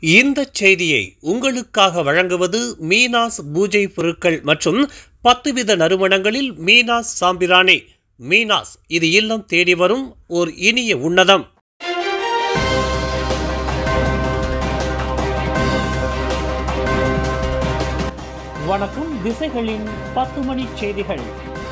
இந்த செய்தியை உங்களுக்காக வழங்குவது மீனாஸ் பூஜை பொருட்கள் மற்றும் 10 வித நறுமணங்களில் மீனாஸ் சாம்பிராணி. மீனாஸ், இது இல்லம் தேடி வரும் ஓர் இனிய உன்னதம். வணக்கம். திசைகளின் 10 மணி செய்திகள்.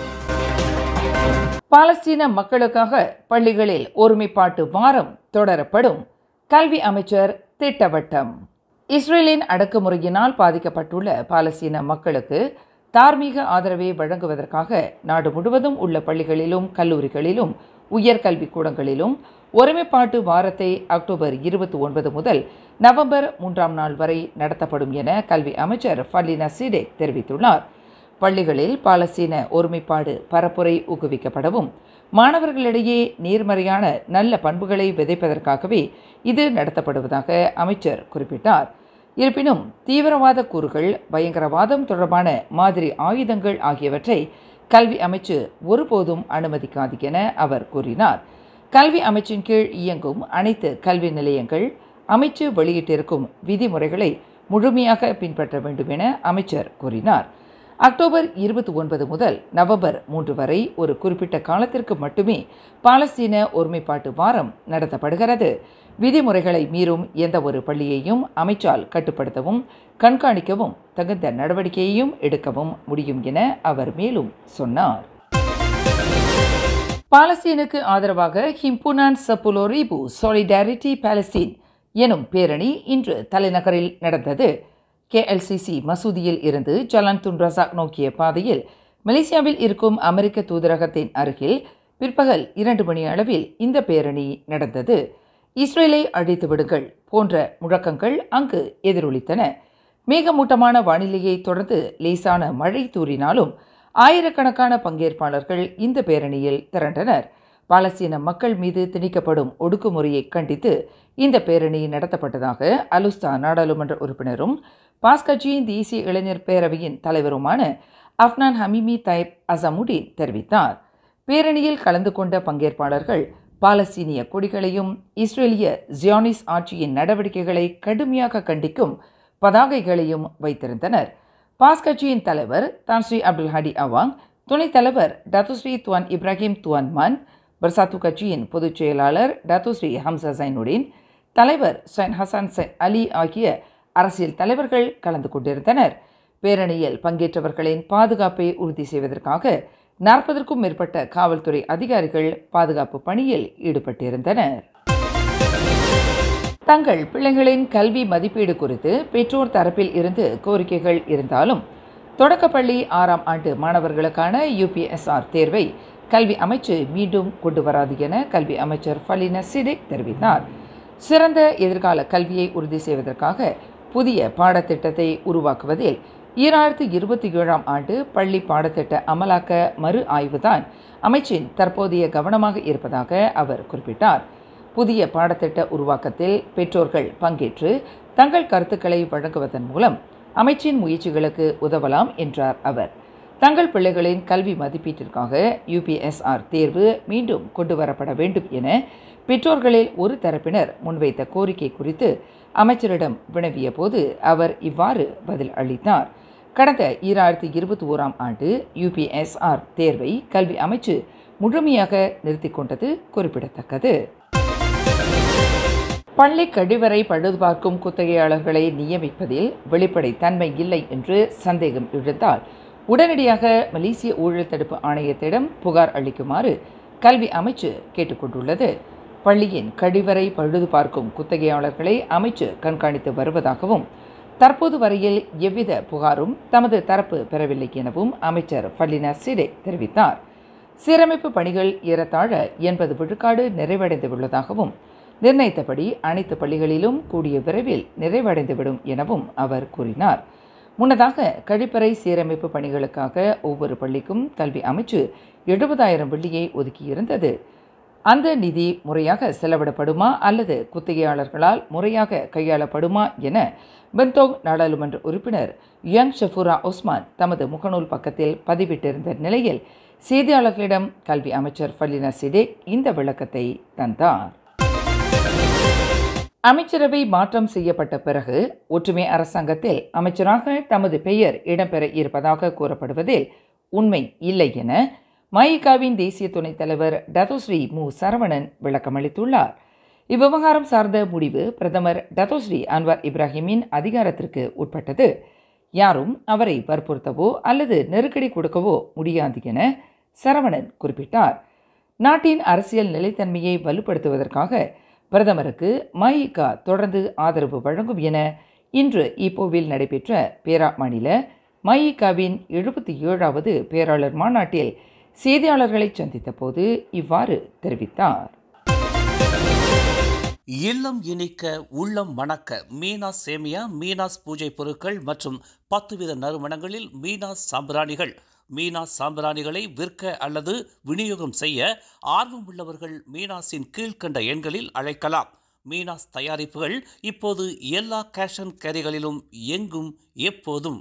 பாலஸ்தீன மக்களுக்காக பள்ளிகளில் ஒருமைப்பாட்டு வாரம் தொடரப்படும். கல்வி அமைச்சர் திட்டவட்டம். இஸ்ரேலின் அடக்குமுறையினால் பாதிக்கப்பட்டுள்ள பாலஸ்தீன மக்களுக்கு தார்மீக ஆதரவை வழங்குவதற்காக நாடு முழுவதும் உள்ள பள்ளிகளிலும் கல்லூரிகளிலும் உயர்கல்விக் கூடங்களிலும் ஒருமைப்பாட்டு வாரத்தை அக்டோபர் 29 முதல் நவம்பர் 3ஆம் நாள் வரை நடத்தப்படும் என கல்வி அமைச்சர் ஃபலினா சிடேக் தெரிவித்துள்ளார். பள்ளிகளில் பாலஸ்தீன ஒருமைப்பாடு பரப்புரை ஊக்குவிக்கப்படவும் மாணவர்களிடையே நேர்மறையான நல்ல பண்புகளை விதைப்பதற்காகவே இது நடத்தப்படுவதாக அமைச்சர் குறிப்பிட்டார். இருப்பினும் தீவிரவாத கூறுகள், பயங்கரவாதம் தொடர்பான மாதிரி ஆயுதங்கள் ஆகியவற்றை கல்வி அமைச்சு ஒருபோதும் அனுமதிக்காது என அவர் கூறினார். கல்வி அமைச்சின் கீழ் இயங்கும் அனைத்து கல்வி நிலையங்கள் அமைச்சு வெளியிட்டிருக்கும் விதிமுறைகளை முழுமையாக பின்பற்ற வேண்டும் என அமைச்சர் கூறினார். அக்டோபர் 29 முதல் நவம்பர் 3 வரை ஒரு குறிப்பிட்ட காலத்திற்கு மட்டுமே பாலஸ்தீன ஒருமைப்பாட்டு வாரம் நடத்தப்படுகிறது. விதிமுறைகளை மீறும் எந்த ஒரு பள்ளியையும் அமைச்சால் கட்டுப்படுத்தவும் கண்காணிக்கவும் தகுந்த நடவடிக்கையையும் எடுக்கவும் முடியும் என அவர் மேலும் சொன்னார். பாலஸ்தீனுக்கு ஆதரவாக ஹிம்புனான் சப்புலோரிபு சாலிடாரிட்டி பாலஸ்தீன் எனும் பேரணி இன்று தலைநகரில் நடந்தது. KLCC மசூதியில் இருந்து ஜலான் துன் ரசாக் நோக்கிய பாதையில் மலேசியாவில் இருக்கும் அமெரிக்க தூதரகத்தின் அருகில் பிற்பகல் 2 மணி அளவில் இந்த பேரணி நடந்தது. இஸ்ரேலை அழித்து விடுங்கள் போன்ற முழக்கங்கள் அங்கு எதிரொலித்தன. மேகமூட்டமான வானிலையை தொடர்ந்து லேசான மழை தூறினாலும் ஆயிரக்கணக்கான பங்கேற்பாளர்கள் இந்த பேரணியில் திரண்டனர். பாலஸ்தீன மக்கள் மீது திணிக்கப்படும் ஒடுக்குமுறையை கண்டித்து இந்த பேரணி நடத்தப்பட்டதாக அலுஸ்தா நாடாளுமன்ற உறுப்பினரும் பாஸ் கட்சியின் தேசிய இளைஞர் பேரவையின் தலைவருமான அஃப்னான் ஹமீமி தைப் அசமுடீன் தெரிவித்தார். பேரணியில் கலந்து கொண்ட பங்கேற்பாளர்கள் பாலஸ்தீனிய கொடிகளையும் இஸ்ரேலிய ஜியானிஸ் ஆட்சியின் நடவடிக்கைகளை கடுமையாக கண்டிக்கும் பதாகைகளையும் வைத்திருந்தனர். பாஸ் கட்சியின் தலைவர் தான்ஸ்ரீ அப்துல் ஹடி அவாங், துணைத் தலைவர் டத்துஸ்ரீ துவான் இப்ராஹிம் துவான் மன், பர்சாத்து கட்சியின் பொதுச் செயலாளர் டத்துஸ்ரீ ஹம்சா சைனுடீன், தலைவர் சைன் ஹசன் சைன் அலி ஆகிய அரசியல் தலைவர்கள் கலந்து கொண்டிருந்தனர். பேரணியில் பங்கேற்றவர்களின் பாதுகாப்பை உறுதி செய்வதற்காக 40க்கும் மேற்பட்ட காவல்துறை அதிகாரிகள் பாதுகாப்பு பணியில் ஈடுபட்டிருந்தனர். தங்கள் பிள்ளைகளின் கல்வி மதிப்பீடு குறித்து பெற்றோர் தரப்பில் இருந்து கோரிக்கைகள் இருந்தாலும் தொடக்கப்பள்ளி 6ஆம் ஆண்டு மாணவர்களுக்கான UPSR தேர்வை கல்வி அமைச்சு மீண்டும் கொண்டு வராது என கல்வி அமைச்சர் ஃபலினா சிடேக் தெரிவித்தார். சிறந்த எதிர்கால கல்வியை உறுதி செய்வதற்காக புதிய பாடத்திட்டத்தை உருவாக்குவதில் 2027ஆம் ஆண்டு பள்ளி பாடத்திட்ட அமலாக்க மறு ஆய்வுதான் அமைச்சின் தற்போதைய கவனமாக இருப்பதாக அவர் குறிப்பிட்டார். புதிய பாடத்திட்ட உருவாக்கத்தில் பெற்றோர்கள் பங்கேற்று தங்கள் கருத்துக்களை வழங்குவதன் மூலம் அமைச்சின் முயற்சிகளுக்கு உதவலாம் என்றார் அவர். தங்கள் பிள்ளைகளின் கல்வி மதிப்பீட்டிற்காக UPSR தேர்வு மீண்டும் கொண்டு வரப்பட வேண்டும் என பெற்றோர்களில் ஒரு தரப்பினர் முன்வைத்த கோரிக்கை குறித்து அமைச்சரிடம் வினவிய போது அவர் இவ்வாறு பதில் அளித்தார். கடந்த 2021ஆம் ஆண்டு UPSR தேர்வை கல்வி அமைச்சு முழுமையாக நிறுத்திக் கொண்டது குறிப்பிடத்தக்கது. பள்ளி கழிவறை பழுதுபார்க்கும் குத்தகையாளர்களை நியமிப்பதில் வெளிப்படைத்தன்மை இல்லை என்று சந்தேகம் எழுந்தால் உடனடியாக மலேசிய ஊழல் தடுப்பு ஆணையத்திடம் புகார் அளிக்குமாறு கல்வி அமைச்சு கேட்டுக்கொண்டுள்ளது. பள்ளியின் கழிவறை பழுது பார்க்கும் குத்தகையாளர்களை அமைச்சு கண்காணித்து வருவதாகவும் தற்போது வரையில் எவ்வித புகாரும் தமது தரப்பு பெறவில்லை எனவும் அமைச்சர் ஃபலினா சிடேக் தெரிவித்தார். சீரமைப்பு பணிகள் ஏறத்தாழ 80 விழுக்காடு நிறைவடைந்துள்ளதாகவும் நிர்ணயித்தபடி அனைத்து பள்ளிகளிலும் கூடிய விரைவில் நிறைவடைந்துவிடும் எனவும் அவர் கூறினார். முன்னதாக கழிப்பறை சீரமைப்பு பணிகளுக்காக ஒவ்வொரு பள்ளிக்கும் கல்வி அமைச்சு 70,000 வெள்ளியை ஒதுக்கியிருந்தது. அந்த நிதி முறையாக செலவிடப்படுமா அல்லது குத்தகையாளர்களால் முறையாக கையாளப்படுமா என பென்தோங் நாடாளுமன்ற உறுப்பினர் யங் ஷஃபூரா ஒஸ்மான் தமது முகநூல் பக்கத்தில் பதிவிட்டிருந்த நிலையில் செய்தியாளர்களிடம் கல்வி அமைச்சர் ஃபலினா சிடேக் இந்த விளக்கத்தை தந்தார். அமைச்சரவை மாற்றம் செய்யப்பட்ட பிறகு ஒற்றுமை அரசாங்கத்தில் அமைச்சராக தமது பெயர் இடம்பெற இருப்பதாக கூறப்படுவதில் உண்மை இல்லை என மயிகாவின் தேசிய துணைத் தலைவர் டத்தோஸ்ரீ மு சரவணன் விளக்கமளித்துள்ளார். இவ்விவகாரம் சார்ந்த முடிவு பிரதமர் டத்தோஸ்ரீ அன்வார் இப்ராஹிமின் அதிகாரத்திற்கு உட்பட்டது. யாரும் அவரை வற்புறுத்தவோ அல்லது நெருக்கடி கொடுக்கவோ முடியாது என சரவணன் குறிப்பிட்டார். நாட்டின் அரசியல் நிலைத்தன்மையை வலுப்படுத்துவதற்காக பிரதமருக்கு மயிகா தொடர்ந்து ஆதரவு வழங்கும் என இன்று ஈப்போவில் நடைபெற்ற பேரா மாநில மயிகாவின் 77வது பேராளர் மாநாட்டில் செய்தியாளர்களை சந்தித்த போது இவ்வாறு தெரிவித்தார். இல்லம் இனிக்க உள்ளம் மணக்க மீனாஸ் சேமியா, மீனாஸ் பூஜை பொருட்கள் மற்றும் 10 வித நறுமணங்களில் மீனாஸ் சாம்பிராணிகள். மீனாஸ் சாம்பிராணிகளை விற்க அல்லது விநியோகம் செய்ய ஆர்வம் உள்ளவர்கள் மீனாஸின் கீழ்கண்ட எண்களில் அழைக்கலாம். மீனாஸ் தயாரிப்புகள் இப்போது எல்லா கேஷ் அண்ட் கேரிகளிலும் எங்கும் எப்போதும்.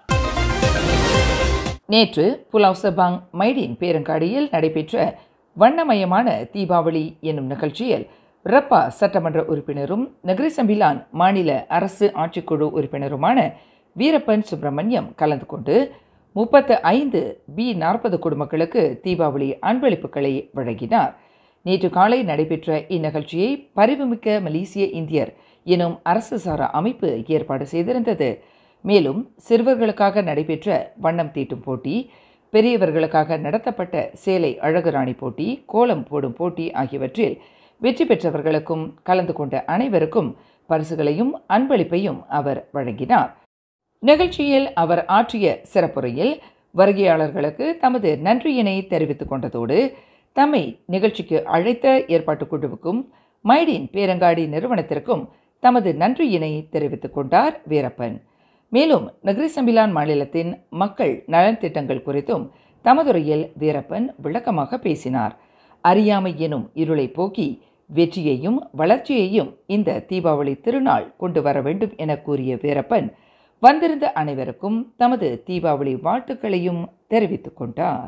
நேற்று புலாவ் சபாங் மைடின் பேரங்காடியில் நடைபெற்ற வண்ணமயமான தீபாவளி என்னும் நிகழ்ச்சியில் ரப்பா சட்டமன்ற உறுப்பினரும் நகரி சம்பிலான் மாநில அரசு ஆட்சிக்குழு உறுப்பினருமான வீரப்பன் சுப்பிரமணியம் கலந்து கொண்டு 35 B40 குடும்பங்களுக்கு தீபாவளி அன்பளிப்புகளை வழங்கினார். நேற்று காலை நடைபெற்ற இந்நிகழ்ச்சியை பரிவுமிக்க மலேசிய இந்தியர் எனும் அரசு சாரா அமைப்பு ஏற்பாடு செய்திருந்தது. மேலும் சிறுவர்களுக்காக நடைபெற்ற வண்ணம் தீட்டும் போட்டி, பெரியவர்களுக்காக நடத்தப்பட்ட சேலை அழகுராணி போட்டி, கோலம் போடும் போட்டி ஆகியவற்றில் வெற்றி பெற்றவர்களுக்கும் கலந்து கொண்ட அனைவருக்கும் பரிசுகளையும் அன்பளிப்பையும் அவர் வழங்கினார். நிகழ்ச்சியில் அவர் ஆற்றிய சிறப்புரையில் வருகையாளர்களுக்கு தமது நன்றியினை தெரிவித்துக் கொண்டதோடு தம்மை நிகழ்ச்சிக்கு அழைத்த ஏற்பாட்டுக் குழுவுக்கும் மைடின் பேரங்காடி நிறுவனத்திற்கும் தமது நன்றியினை தெரிவித்துக் கொண்டார் வீரப்பன். மேலும் நகரி சம்பிலான் மாநிலத்தின் மக்கள் நலன் திட்டங்கள் குறித்தும் தமதுரையில் வீரப்பன் விளக்கமாக பேசினார். அறியாமை எனும் இருளை போக்கி வெற்றியையும் வளர்ச்சியையும் இந்த தீபாவளி திருநாள் கொண்டு வர வேண்டும் என கூறிய வீரப்பன் வந்திருந்த அனைவருக்கும் தமது தீபாவளி வாழ்த்துக்களையும் தெரிவித்துக் கொண்டார்.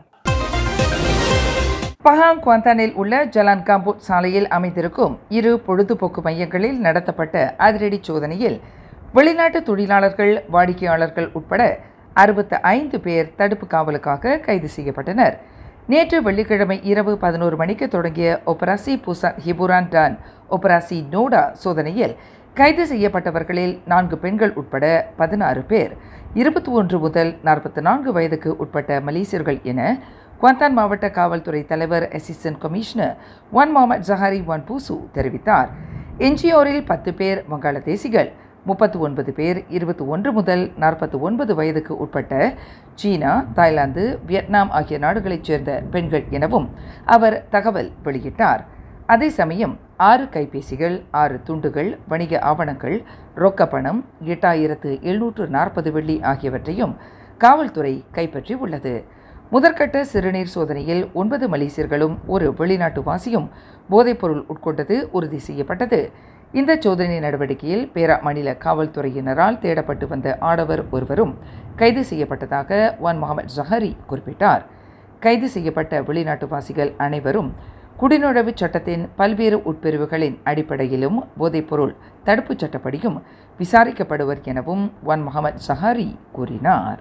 பஹாங் குவாந்தானில் உள்ள ஜலான் காம்பூட் சாலையில் அமைந்திருக்கும் 2 பொழுதுபோக்கு மையங்களில் நடத்தப்பட்ட அதிரடி சோதனையில் வெளிநாட்டு தொழிலாளர்கள், வாடிக்கையாளர்கள் உட்பட 65 பேர் தடுப்பு காவலுக்காக கைது செய்யப்பட்டனர். நேற்று வெள்ளிக்கிழமை இரவு 11 மணிக்கு தொடங்கிய ஒபராசி புசான் ஹிபுரான் டான் ஒபராசி நோடா சோதனையில் கைது செய்யப்பட்டவர்களில் 4 பெண்கள் உட்பட 16 பேர் 21 முதல் 44 வயதுக்கு உட்பட்ட மலேசியர்கள் என குவாந்தான் மாவட்ட காவல்துறை தலைவர் அசிஸ்டன்ட் கமிஷனர் முகமது ஜஹாரி பூசு தெரிவித்தார். எஞ்சியோரில் 10 பேர் வங்காளதேசிகள், 39 பேர் 21 முதல் 49 வயதுக்கு உட்பட்ட சீனா, தாய்லாந்து, வியட்நாம் ஆகிய நாடுகளைச் சேர்ந்த பெண்கள் எனவும் அவர் தகவல் வெளியிட்டார். அதே சமயம் 6 கைபேசிகள், 6 துண்டுகள், வணிக ஆவணங்கள், ரொக்க பணம், 8740 வெள்ளி ஆகியவற்றையும் காவல்துறை கைப்பற்றி உள்ளது. முதற்கட்ட சிறுநீர் சோதனையில் 9 மலேசியர்களும் 1 வெளிநாட்டு வாசியும் போதைப்பொருள் உட்கொண்டது உறுதி செய்யப்பட்டது. இந்த சோதனை நடவடிக்கையில் பேரா மாநில காவல்துறையினரால் தேடப்பட்டு வந்த ஆடவர் ஒருவரும் கைது செய்யப்பட்டதாக முகமது ஜஹாரி குறிப்பிட்டார். கைது செய்யப்பட்ட வெளிநாட்டு வாசிகள் அனைவரும் குடிநுழைவு சட்டத்தின் பல்வேறு உட்பிரிவுகளின் அடிப்படையிலும் போதைப்பொருள் தடுப்புச் சட்டப்படியும் விசாரிக்கப்படுவர் எனவும் முகமது ஜஹாரி கூறினார்.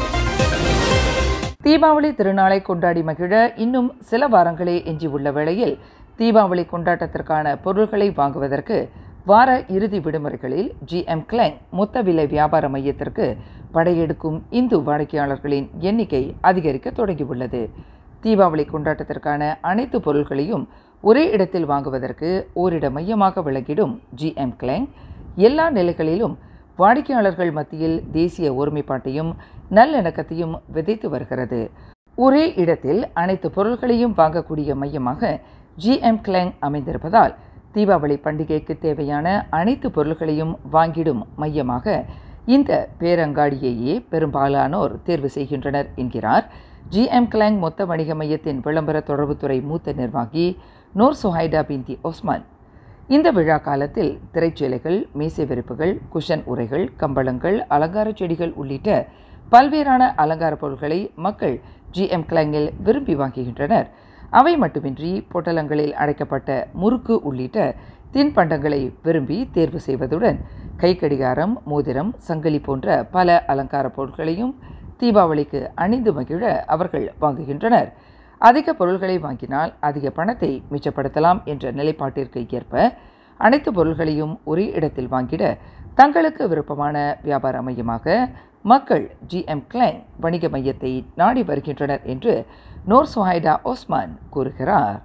தீபாவளி திருநாளை கொண்டாடி மகிழ இன்னும் சில வாரங்களே எஞ்சியுள்ள வேளையில் தீபாவளி கொண்டாட்டத்திற்கான பொருட்களை வாங்குவதற்கு வார இறுதி விடுமுறைகளில் GM கிளங் மொத்த விலை வியாபார மையத்திற்கு படையெடுக்கும் இந்து வாடிக்கையாளர்களின் எண்ணிக்கை அதிகரிக்க தொடங்கியுள்ளது. தீபாவளி கொண்டாட்டத்திற்கான அனைத்து பொருட்களையும் ஒரே இடத்தில் வாங்குவதற்கு ஓரிட மையமாக விளங்கிடும் GM கிளங் எல்லா நிலைகளிலும் வாடிக்கையாளர்கள் மத்தியில் தேசிய ஒருமைப்பாட்டையும் நல்லிணக்கத்தையும் விதைத்து வருகிறது. ஒரே இடத்தில் அனைத்து பொருட்களையும் வாங்கக்கூடிய மையமாக GM கிளங் அமைந்திருப்பதால் தீபாவளி பண்டிகைக்கு தேவையான அனைத்து பொருட்களையும் வாங்கிடும் மையமாக இந்த பேரங்காடியையே பெரும்பாலானோர் தேர்வு செய்கின்றனர் என்கிறார் GM கிளங் மொத்த வணிக மையத்தின் விளம்பர தொடர்புத்துறை மூத்த நிர்வாகி நோர் சுஹைடா பின்தி ஒஸ்மான். இந்த விழா காலத்தில் திரைச்சேலைகள், மேசை விரிப்புகள், குஷன் உரைகள், கம்பளங்கள், அலங்கார செடிகள் உள்ளிட்ட பல்வேறான அலங்கார பொருட்களை மக்கள் GM கிளங்கில் விரும்பி வாங்குகின்றனர். அவை மட்டுமின்றி பொட்டலங்களில் அடைக்கப்பட்ட முறுக்கு உள்ளிட்ட தின்பண்டங்களை விரும்பி தேர்வு செய்வதுடன் கைக்கடிகாரம், மோதிரம், சங்கிலி போன்ற பல அலங்கார பொருட்களையும் தீபாவளிக்கு அணிந்து மகிழ அவர்கள் வாங்குகின்றனர். அதிக பொருள்களை வாங்கினால் அதிக பணத்தை மிச்சப்படுத்தலாம் என்ற நிலைப்பாட்டிற்கு ஏற்ப அனைத்து பொருள்களையும் ஒரே இடத்தில் வாங்கிட தங்களுக்கு விருப்பமான வியாபார மையமாக மக்கள் GM கிளைன் வணிக மையத்தை நாடி வருகின்றனர் என்று நோர் சுஹைடா ஓஸ்மான் கூறுகிறார்.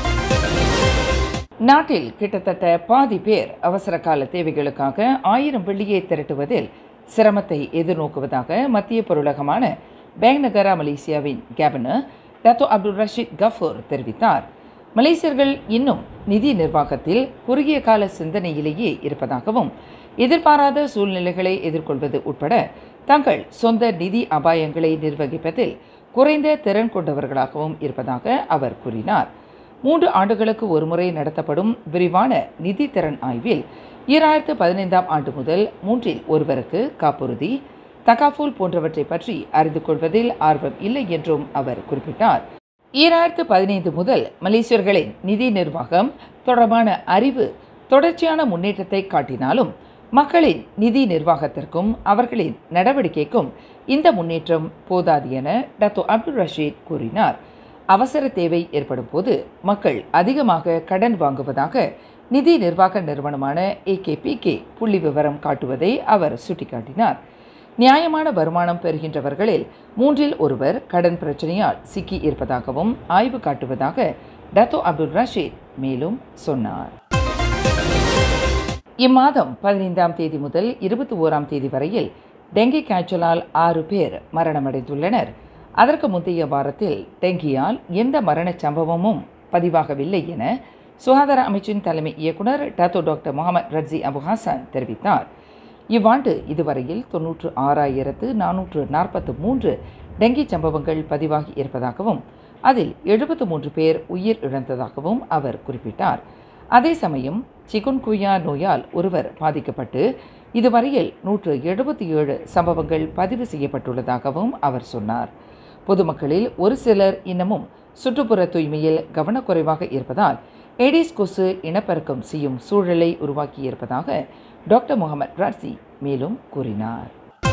நாட்டில் கிட்டத்தட்ட பாதி பேர் அவசர கால தேவைகளுக்காக 1000 வெள்ளியை திரட்டுவதில் சிரமத்தை எதிர்நோக்குவதாக மத்திய பொருளகமான பேங்க் நகரா மலேசியாவின் governor Dato Abdul Rasheed Ghaffour தெரிவித்தார். மலேசியர்கள் இன்னும் நிதி நிர்வாகத்தில் குறுகிய கால சிந்தனையிலேயே இருப்பதாகவும் எதிர்பாராத சூழ்நிலைகளை எதிர்கொள்வது உட்பட தங்கள் சொந்த நிதி அபாயங்களை நிர்வகிப்பதில் குறைந்த திறன் கொண்டவர்களாகவும் இருப்பதாக அவர் கூறினார். 3 ஆண்டுகளுக்கு ஒருமுறை நடத்தப்படும் விரிவான நிதி திறன் ஆய்வில் 2015ஆம் ஆண்டு முதல் 3இல் ஒருவருக்கு காப்புறுதி, தகாஃபுல் போன்றவற்றை பற்றி அறிந்து கொள்வதில் ஆர்வம் இல்லை என்றும் அவர் குறிப்பிட்டார். 2015 முதல் மலேசியர்களின் நிதி நிர்வாகம் தொடர்பான அறிவு தொடர்ச்சியான முன்னேற்றத்தை காட்டினாலும் மக்களின் நிதி நிர்வாகத்திற்கும் அவர்களின் நடவடிக்கைக்கும் இந்த முன்னேற்றம் போதாது என டத்தோ அப்துல் ரஷீத் கூறினார். அவசர தேவை ஏற்படும் போது மக்கள் அதிகமாக கடன் வாங்குவதாக நிதி நிர்வாக நிறுவனமான AKPK புள்ளி விவரம் காட்டுவதை அவர் சுட்டிக்காட்டினார். நியாயமான வருமானம் பெறுகின்றவர்களில் 3இல் ஒருவர் கடன் பிரச்சனையால் சிக்கி இருப்பதாகவும் ஆய்வு காட்டுவதாக டத்தோ அப்துல் ரஷீத் மேலும் சொன்னார். இம்மாதம் 15ஆம் தேதி முதல் 21ஆம் தேதி வரையில் டெங்கி காய்ச்சலால் 6 பேர் மரணமடைந்துள்ளனர். அதற்கு முந்தைய வாரத்தில் டெங்கியால் எந்த மரணச் சம்பவமும் பதிவாகவில்லை என சுகாதார அமைச்சின் தலைமை இயக்குனர் Dato doctor Mohamad Radzi Abu Hassan தெரிவித்தார். இவ்வாண்டு இதுவரையில் 96,443 டெங்கி சம்பவங்கள் பதிவாகி இருப்பதாகவும் அதில் 73 பேர் உயிர் இழந்ததாகவும் அவர் குறிப்பிட்டார். அதே சமயம் சிகுன்குயா நோயால் ஒருவர் பாதிக்கப்பட்டு இதுவரையில் 177 சம்பவங்கள் பதிவு செய்யப்பட்டுள்ளதாகவும் அவர் சொன்னார். பொதுமக்களில் ஒரு சிலர் இன்னமும் சுற்றுப்புற தூய்மையில் கவனக்குறைவாக இருப்பதால் ஏடிஸ் கொசு இனப்பெருக்கம் செய்யும் சூழலை உருவாக்கியிருப்பதாக டாக்டர் முகமது ரட்ஸி மேலும் கூறினார்.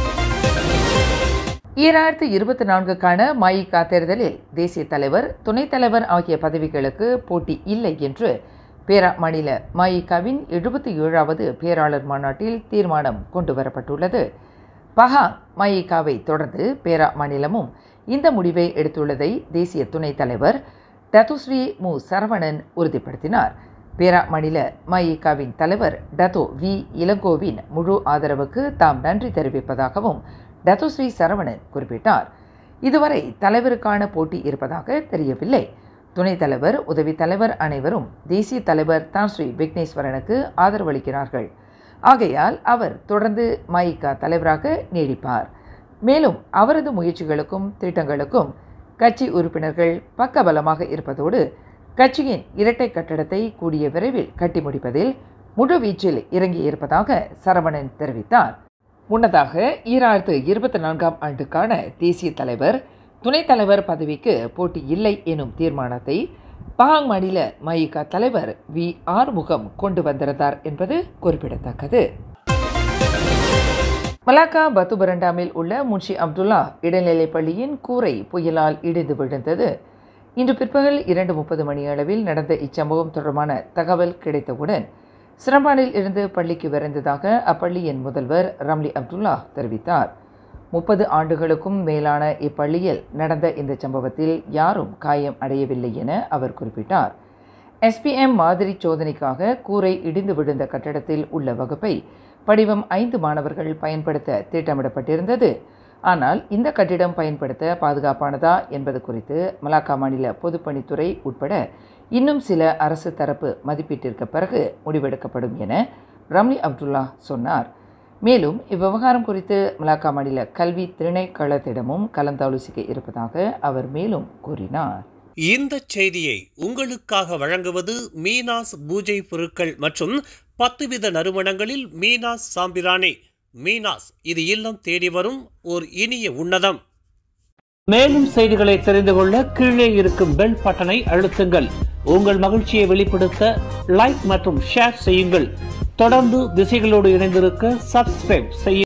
2024க்கான மயிகா தேர்தலில் தேசிய தலைவர், துணைத் தலைவர் ஆகிய பதவிகளுக்கு போட்டி இல்லை என்று பேரா மாநில மயிகாவின் 77வது பேராளர் மாநாட்டில் தீர்மானம் கொண்டுவரப்பட்டுள்ளது. பஹாங் மயிகாவை தொடர்ந்து பேரா மாநிலமும் இந்த முடிவை எடுத்துள்ளதை தேசிய துணைத் தலைவர் டத்துஸ்ரீ மு சரவணன் உறுதிப்படுத்தினார். பேரா மாநில மயிகாவின் தலைவர் டத்தோ வி இளங்கோவின் முழு ஆதரவுக்கு தாம் நன்றி தெரிவிப்பதாகவும் டத்துஸ்ரீ சரவணன் குறிப்பிட்டார். இதுவரை தலைவருக்கான போட்டி இருப்பதாக தெரியவில்லை. துணைத் தலைவர், உதவி தலைவர் அனைவரும் தேசிய தலைவர் தான் ஸ்ரீ விக்னேஸ்வரனுக்கு ஆதரவளிக்கிறார்கள். ஆகையால் அவர் தொடர்ந்து மயிகா தலைவராக நீடிப்பார். மேலும் அவரது முயற்சிகளுக்கும் திட்டங்களுக்கும் கட்சி உறுப்பினர்கள் பக்கபலமாக இருப்பதோடு கட்சியின் இரட்டை கட்டடத்தை கூடிய விரைவில் கட்டி முடிப்பதில் முழுவீச்சில் இறங்கியிருப்பதாக சரவணன் தெரிவித்தார். முன்னதாக 2024ஆம் ஆண்டுக்கான தேசிய தலைவர், துணைத் தலைவர் பதவிக்கு போட்டி இல்லை எனும் தீர்மானத்தை பஹாங் மாநில மயிகா தலைவர் வி ஆறுமுகம் கொண்டு வந்திருந்தார் என்பது குறிப்பிடத்தக்கது. மலாக்கா பத்துபரண்டாமில் உள்ள முன்ஷி அப்துல்லா இடைநிலைப் பள்ளியின் கூரை புயலால் இடிந்து விழுந்தது. இன்று பிற்பகல் 2:30 மணியளவில் நடந்த இச்சம்பவம் தொடர்பான தகவல் கிடைத்தவுடன் சிரம்பானில் இருந்து பள்ளிக்கு விரைந்ததாக அப்பள்ளியின் முதல்வர் ரம்லி அப்துல்லா தெரிவித்தார். 30 ஆண்டுகளுக்கும் மேலான இப்பள்ளியில் நடந்த இந்த சம்பவத்தில் யாரும் காயம் அடையவில்லை என அவர் குறிப்பிட்டார். SPM மாதிரி சோதனைக்காக கூரை இடிந்து விழுந்த கட்டடத்தில் உள்ள வகுப்பை படிவம் 5 மாணவர்கள் பயன்படுத்த திட்டமிடப்பட்டிருந்தது. ஆனால் இந்த கட்டிடம் பயன்படுத்த பாதுகாப்பானதா என்பது குறித்து மலாக்கா மாநில பொதுப்பணித்துறை உட்பட இன்னும் சில அரசு தரப்பு மதிப்பீட்டிற்கு பிறகு முடிவெடுக்கப்படும் என ரம்லி அப்துல்லா சொன்னார். மேலும் இவ்விவகாரம் குறித்து மலாக்கா மாநில கல்வி திணைக்களத்திடமும் கலந்தாலோசிக்க இருப்பதாக அவர் மேலும் கூறினார். இந்த செய்தியை உங்களுக்காக வழங்குவது மீனாஸ் பூஜை பொருட்கள் மற்றும் 10 வித நறுமணங்களில் மீனாஸ் சாம்பிராணி. மீனாஸ், இது இல்லம் தேடி வரும் ஓர் இனிய உன்னதம். மேலும் செய்திகளை தெரிந்து கொள்ள கீழே இருக்கும் பெல் பட்டனை அழுத்துங்கள். உங்கள் மகிழ்ச்சியை வெளிப்படுத்த லைக் மற்றும் ஷேர் செய்யுங்கள். தொடர்ந்து திசைகளோடு இணைந்திருக்க சப்ஸ்கிரைப் செய்ய